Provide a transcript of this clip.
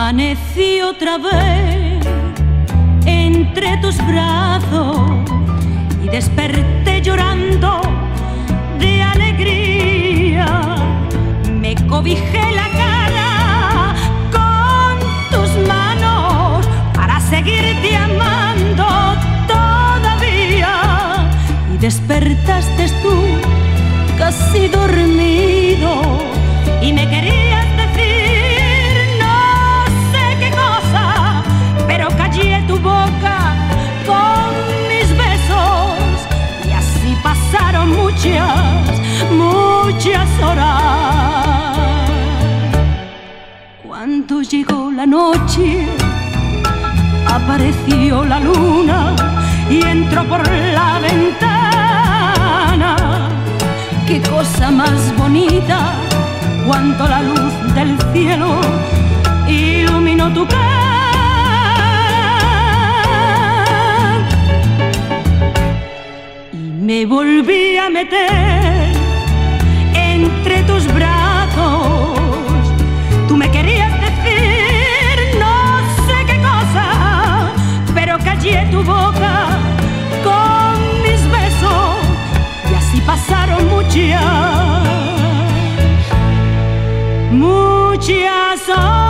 Amanecí otra vez entre tus brazos y desperté llorando de alegría. Me cobijé la cara con tus manos para seguirte amando todavía. Y despertaste tú casi dormido y me querías decir no sé qué cosa, pero callé tu boca con mis besos y así pasaron muchas horas. Cuando llegó la noche, apareció la luna y entró por la ventana. Qué cosa más bonita cuando la luz del cielo iluminó tu cara. Me volví a meter entre tus brazos. Tú me querías decir no sé qué cosa, pero callé tu boca con mis besos y así pasaron muchas horas.